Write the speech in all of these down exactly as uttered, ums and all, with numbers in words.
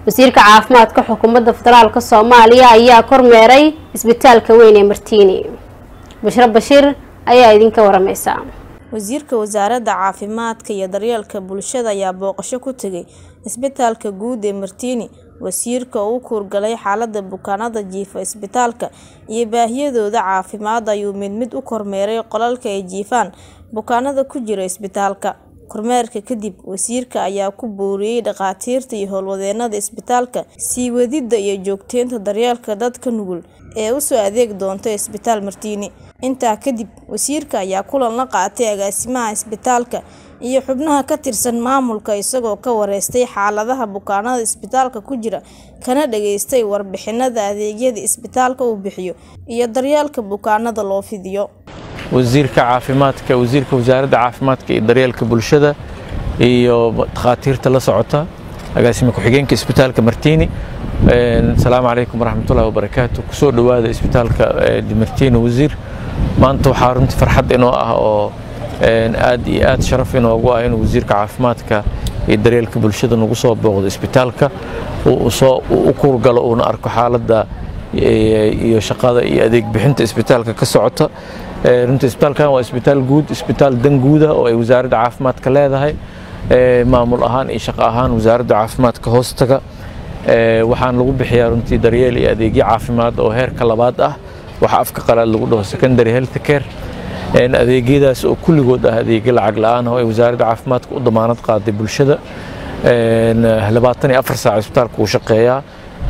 wasiirka caafimaadka xukuumadda federaalka Soomaaliya ayaa kormeeray isbitaalka weyn ee Martini. Bashir Bashir ayaa idinka waramaysa. wasiirka wasaaradda caafimaadka iyo daryeelka bulshada ayaa booqasho ku tagay isbitaalka guud ee Martini. wasiirka uu kurgalay xaaladda bukaanada jiifa isbitaalka iyo baahiyadooda caafimaad ayuu mid mid u kormeeray qolalka ay jiifaan bukaanada ku jira isbitaalka. kormeerka kadib wasiirka ayaa ku booriyay dhaqaatiirta iyo howlwadeenada isbitaalka sii wadida iyo joogteynta daryeelka dadka nugul ee u soo adeeg doonta isbitaal Martini. intaa kadib wasiirka ayaa kulan la qaatay agaasimaha isbitaalka iyo xubnaha ka tirsan maamulka isagoo ka wareystay xaaladaha bukaanada isbitaalka ku jira kana dhageystay warbixinada adeegyada isbitaalka uu bixiyo iyo daryeelka bukaanada loo fidiyo. wasiirka caafimaadka wasiirka wasaaradda caafimaadka iyo daryeelka bulshada iyo dhaqaatiirta la socota agaasima ku xigeenka isbitaalka Martini. Assalaamu alaykum warahmatullahi wabarakatuh. kusoo dhawaada isbitaalka Martini wasiir. maanta waxaa runtii farxad inoo ah oo aad iyo aad sharaf inoogu ah in wasiirka caafimaadka iyo daryeelka bulshada nagu soo booqdo isbitaalka uu soo u kurgalo oo arko xaaladda iyo shaqada iyo adeeg bixinta isbitaalka ka socota. runtii isbitaalkan waa isbitaal guud isbitaal dan guud ah oo ay wasaaradda caafimaadka leedahay maamul ahaan iyo shaqo ahaan wasaaradda caafimaadka hoostaga. waxaan lagu bixiyaa runtii daryeel iyo adeegyo caafimaad oo heerka labaad ah waxa afka qalaad lagu dhaho secondary health care. adeegyadaas oo kulligood ah adeegyo lacag la'aan ah oo ay wasaaradda caafimaadka u damaanad qaaday bulshada. labaatan iyo afar saac isbitaalku uu shaqeeyaa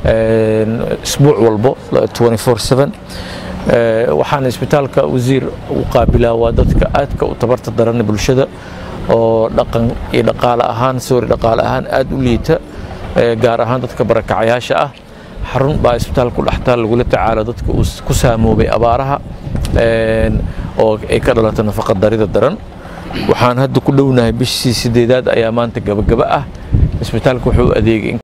isbuuc walbo twenty-four seven. waxaan isbitaalka wasiir u qaabilaa waa dadka aadka u tabarta daran bulshada oo dhaqan iyo dhaqaale ahaan soori dhaqaale ahaan aad u liita gaar ahaan dadka barakacayaasha ah. xarun baa isbitaalku dhaxtaa lagula tacaalo dadka ku saamoobay abaaraha oo ay ka dhalatay nafaqa darida daran. waxaan hadda ku dhownahay bishii sideedaad ayaa maanta gabagaba ah. isbitaalku wuxuu adeegay